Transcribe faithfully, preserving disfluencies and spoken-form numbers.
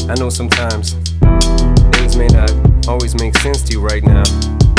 I know sometimes things may not always make sense to you right now,